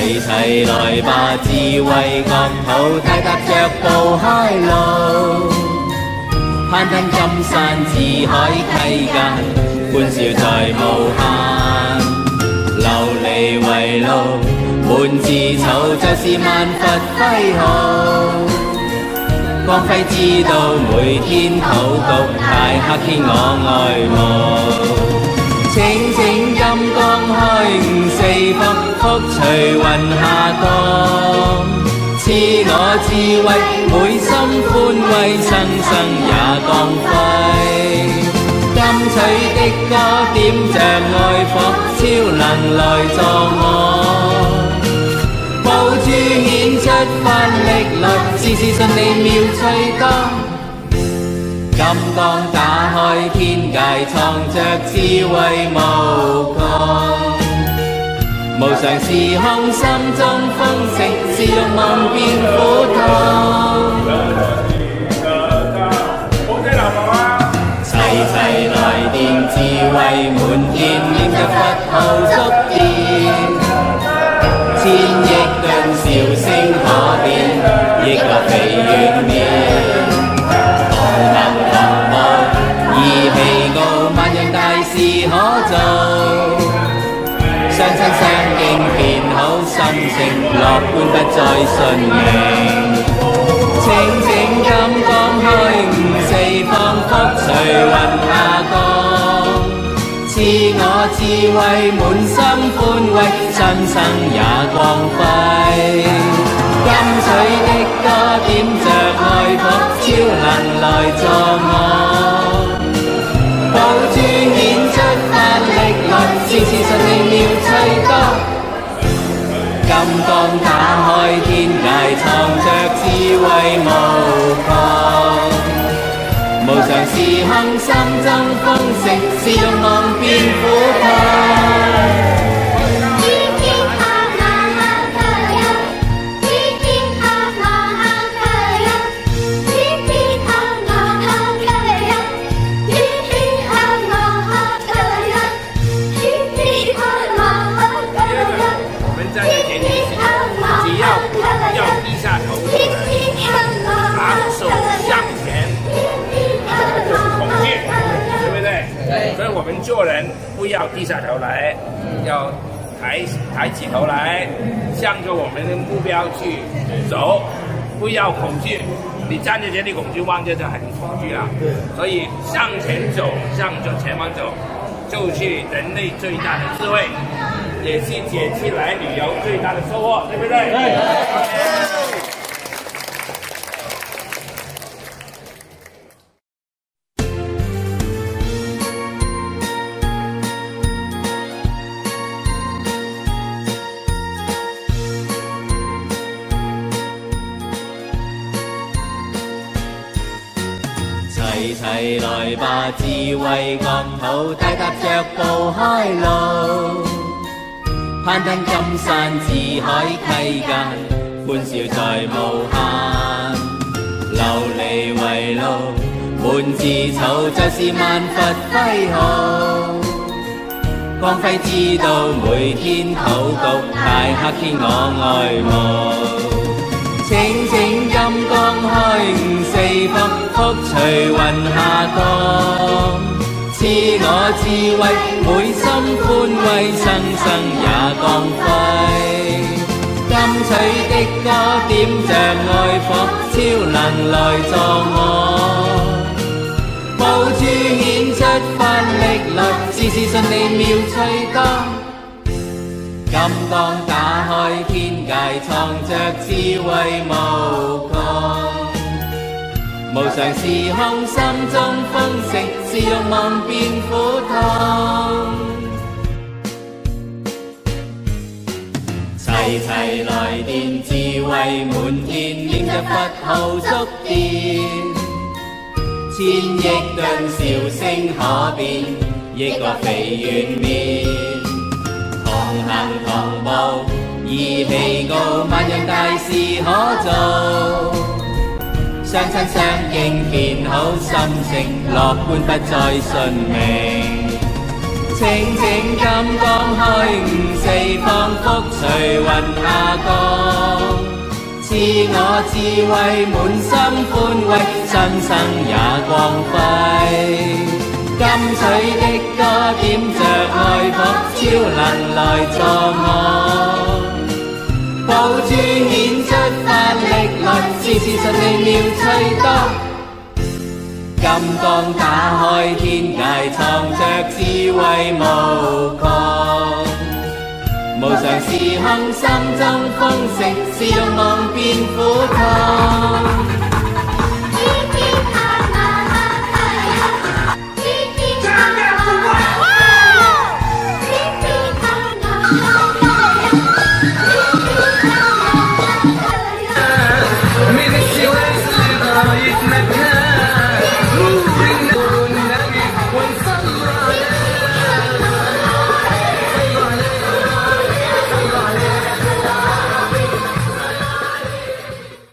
齊齊來吧，智慧國土，大踏着步開路，攀登金山，志海溪間，歡笑在無限。流離為路，滿自醜，就是萬佛揮毫。光輝知道每天禱讀，大黑天我愛慕。清清金剛開悟四方，福隨雲下降。賜我智慧，每心歡慰，生生也光輝。金取的歌點着愛火，超能來助我。寶珠顯出翻力來，事事順利妙趣多。金剛打開天界，藏着智慧無窮。無常時空，心中豐盛，是欲望變苦痛。齊齊來電，智慧滿天，念着佛號觸電。千億噸笑聲可變，億個肥圓面。義氣高，萬樣大事可做。相親相敬便好，心性樂觀不再順應。清清金剛開悟四方，福隨雲下降。賜我智慧，滿心歡慰，身生也光輝。金取的歌點着愛火，超能來助我。寶珠顯出翻力來，事事順利妙趣多。金剛打開天界，藏着智慧無窮。無常時空，心中豐盛，是欲望變苦痛。 我们做人不要低下头来，要抬起头来，向着我们的目标去走，不要恐惧。你站在这里恐惧，望着就很恐惧了。所以向前走，向着前方走，就是人类最大的智慧，也是姐妻来旅游最大的收获，对不对？对。 齊齊來吧，智慧國土，大踏着步開路，攀登金山，志海溪間，歡笑在無限。流離為路，滿自醜，就是萬佛揮毫。光輝知道每天禱讀，大黑天我愛慕。清清金剛開悟四方，福隨雲下降。賜我智慧，每心歡慰，生生也光輝。金取的歌點着愛火，超能來助我。寶珠顯出翻力來，事事順利妙趣多。金剛打開天界，藏着智慧無窮。無常時空，心中豐盛，是欲望變苦痛。齊齊來電，智慧滿天，念着佛號觸電。千億噸笑聲可變，億個肥圓面。同行同步，義氣高，萬樣大事可做。相親相敬便好，心性樂觀不再順命。 清清金光開悟，四方福隨雲下降。賜我智慧，滿心歡慰，生生也光輝。金取的歌點着愛火，超能來助我。寶珠顯出法力來，事事順利妙趣多。金剛打開天界，藏着智慧無窮。無常時空，心中豐盛，是欲望變苦痛。